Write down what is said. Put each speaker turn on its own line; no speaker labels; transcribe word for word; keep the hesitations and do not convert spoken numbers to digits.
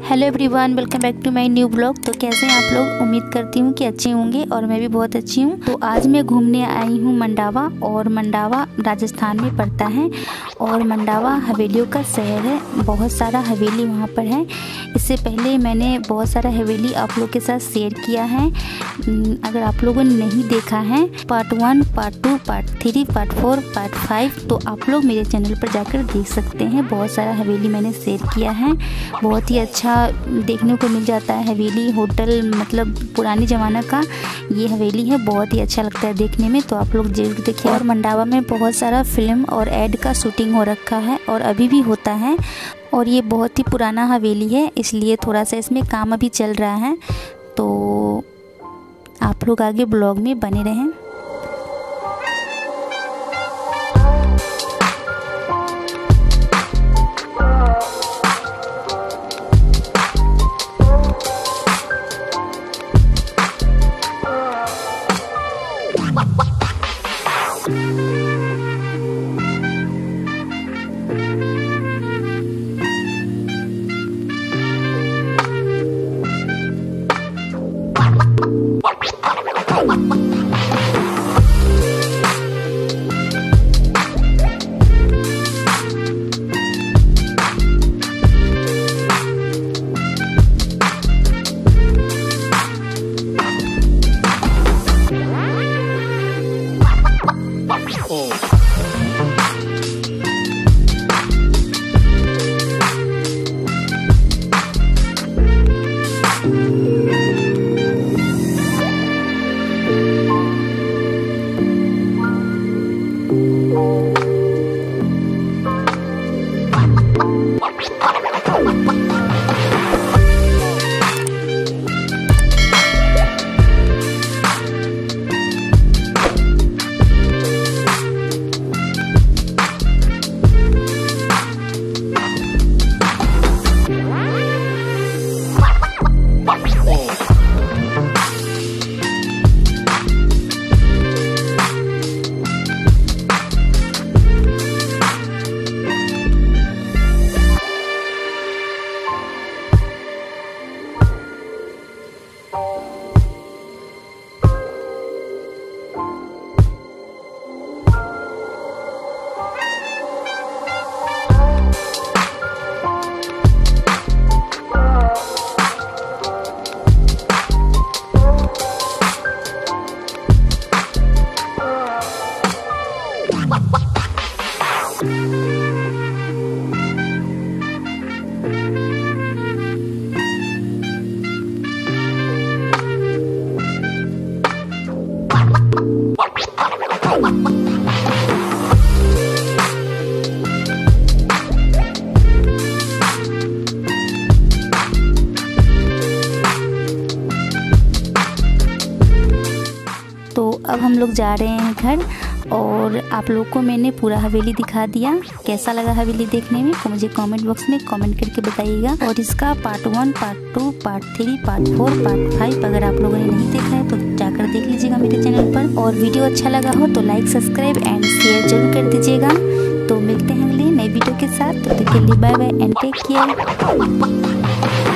Hello everyone, welcome back to my new blog. तो कैसे हैं आप लोग? उम्मीद करती हूँ कि अच्छे होंगे और मैं भी बहुत अच्छी हूँ। तो आज मैं घूमने आई हूँ मंडावा, और मंडावा राजस्थान में पड़ता है और मंडावा हवेलियों का शहर है। बहुत सारा हवेली वहाँ पर है। इससे पहले मैंने बहुत सारा हवेली आप लोग के साथ शेयर किया है। अगर आप लोगों ने नहीं देखा है part one, part two, part three, part four, part five, तो आप लोग मेरे चैनल पर जाकर देख सकते हैं। बहुत सारा हवेली मैंने शेयर किया है। बहुत ही अच्छा देखने को मिल जाता है हवेली, होटल, मतलब पुरानी ज़माना का ये हवेली है। बहुत ही अच्छा लगता है देखने में, तो आप लोग जरूर देखिए। और मंडावा में बहुत सारा फिल्म और एड का शूटिंग हो रखा है और अभी भी होता है। और ये बहुत ही पुराना हवेली है, इसलिए थोड़ा सा इसमें काम अभी चल रहा है। तो आप लोग आगे ब्लॉग में बने रहें। तो अब हम लोग जा रहे हैं घर, और आप लोग को मैंने पूरा हवेली दिखा दिया। कैसा लगा हवेली देखने में तो मुझे कमेंट बॉक्स में कमेंट करके बताइएगा। और इसका part one, part two, part three, part four, part five अगर आप लोगों ने नहीं देखा है तो जाकर देख लीजिएगा मेरे चैनल पर। और वीडियो अच्छा लगा हो तो लाइक, सब्सक्राइब एंड शेयर जरूर कर दीजिएगा। तो मिलते हैं अगले नई वीडियो के साथ। तो तब तक के लिए bye bye and take care.